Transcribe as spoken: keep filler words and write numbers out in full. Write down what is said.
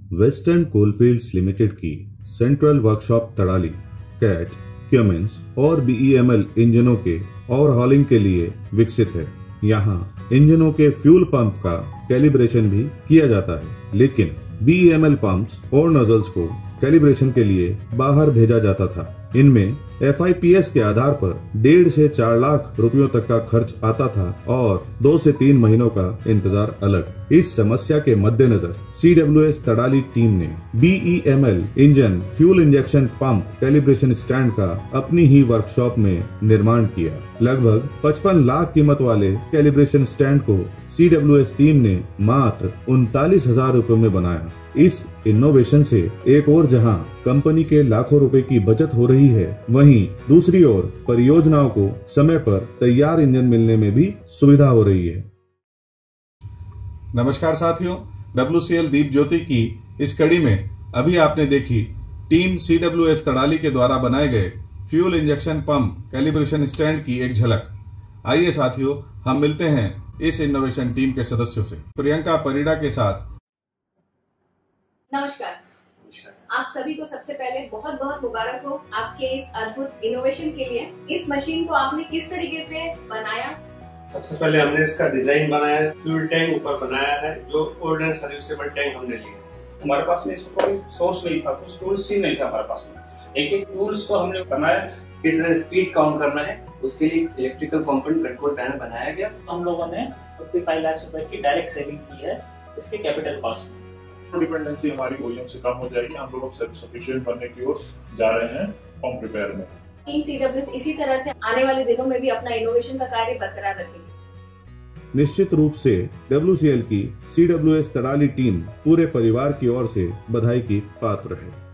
Western coalfields limited की central workshop Tadali कैट, Cummins और बी ई एम एल इंजनों के ओवरहॉलिंग के लिए विकसित है। यहाँ इंजनों के फ्यूल पंप का कैलिब्रेशन भी किया जाता है, लेकिन B E M L pumps और नोजल्स को कैलिब्रेशन के लिए बाहर भेजा जाता था। इनमें एफ आई पी एस के आधार पर डेढ़ से चार लाख रुपयों तक का खर्च आता था और दो से तीन महीनों का इंतजार अलग। इस समस्या के मद्देनजर C W S Tadali team ने B E M L engine fuel injection pump calibration stand का अपनी ही वर्कशॉप में निर्माण किया। लगभग पचपन लाख कीमत वाले कैलिब्रेशन स्टैंड को सी डब्ल्यू एस टीम ने मात्र उनतालीस हजार रूपयों में बनाया। इस इनोवेशन से एक ओर जहां कंपनी के लाखों रुपए की बचत हो रही है, वहीं दूसरी ओर परियोजनाओं को समय पर तैयार इंजन मिलने में भी सुविधा हो रही है। नमस्कार साथियों, डब्ल्यू सी एल दीप ज्योति की इस कड़ी में अभी आपने देखी team C W S Tadali के द्वारा बनाए गए fuel injection pump calibration stand की एक झलक। आइए साथियों, हम मिलते हैं इस इनोवेशन टीम के सदस्यों से। प्रियंका परिड़ा के साथ। नमस्कार, आप सभी को सबसे पहले बहुत बहुत मुबारक हो आपके इस अद्भुत इनोवेशन के लिए। इस मशीन को आपने किस तरीके से बनाया? सबसे पहले हमने इसका डिजाइन बनाया है, फ्यूल टैंक ऊपर बनाया है, जो ओल्ड एंड सर्विसेबल टैंक हमने लिया। हमारे पास में इसमें कोई सोर्स नहीं था, कुछ टूल्स ही नहीं था हमारे पास में। एक एक टूल्स को हमने बनाया, किस तरह स्पीड काउंट करना है उसके लिए इलेक्ट्रिकल कंपोनेंट कंट्रोल पैनल बनाया गया। हम लोगों ने पचपन लाख रुपए की डायरेक्ट सेविंग की है इसके कैपिटल कॉस्ट में। डिपेंडेंसी हमारी ओईएम से कम हो जाएगी। हम लोग सेल्फ सफिशिएंट बनने की ओर जा रहे हैं पंप रिपेयर में। टीम सी डब्ल्यू एस इसी तरह से आने वाले दिनों में भी अपना इनोवेशन का कार्य बरकरार रखेगी। निश्चित रूप से डब्ल्यू सी एल की C W S Tadali team पूरे परिवार की ओर से बधाई की पात्र है।